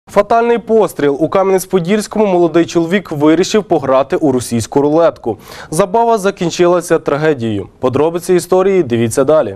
Фатальний постріл. У Кам'янець-Подільському молодий чоловік вирішив пограти у російську рулетку. Забава закінчилася трагедією. Подробиці історії дивіться далі.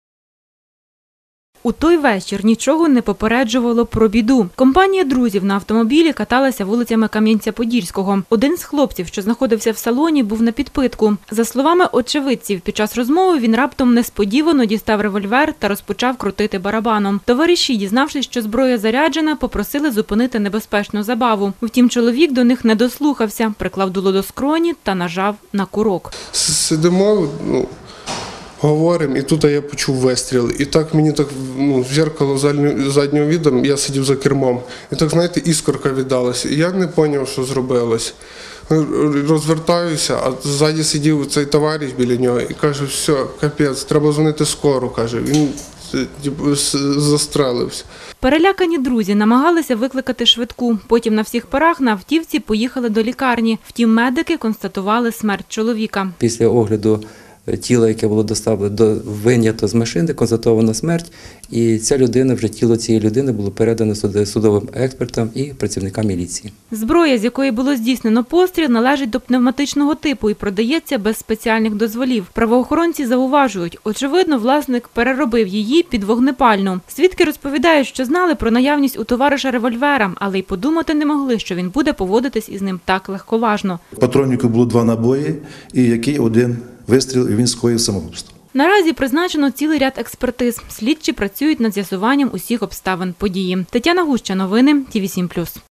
У той вечір нічого не попереджувало про біду. Компанія друзів на автомобілі каталася вулицями Кам'янця-Подільського. Один з хлопців, що знаходився в салоні, був на підпитку. За словами очевидців, під час розмови він раптом несподівано дістав револьвер та розпочав крутити барабаном. Товариші, дізнавшись, що зброя заряджена, попросили зупинити небезпечну забаву. Втім, чоловік до них не дослухався, приклав дуло до скроні та нажав на курок. Сидимо, говоримо, і тут я почув вистріл. І так мені в зеркало заднього віду, я сидів за кермом. І так, знаєте, іскорка віддалася. І я не зрозумів, що зробилось. Розвертаюся, а ззаді сидів цей товариш біля нього і каже, все, капець, треба дзвонити скору, каже. Він застрелився. Перелякані друзі намагалися викликати швидку. Потім на всіх парах на автівці поїхали до лікарні. Втім, медики констатували смерть чоловіка. Після огляду тіла, яке було вийнято з машини, констатована смерть, і ця людина, вже тіло цієї людини було передано судовим експертам і працівникам міліції. Зброя, з якої було здійснено постріл, належить до пневматичного типу і продається без спеціальних дозволів. Правоохоронці зауважують, очевидно, власник переробив її під вогнепальну. Свідки розповідають, що знали про наявність у товариша револьвера, але й подумати не могли, що він буде поводитись із ним так легковажно. В патроннику було 2 набої, і який один вистріл, і він скоїв самогубство. Наразі призначено цілий ряд експертиз. Слідчі працюють над з'ясуванням усіх обставин події. Тетяна Гуща, новини, ТВ7+.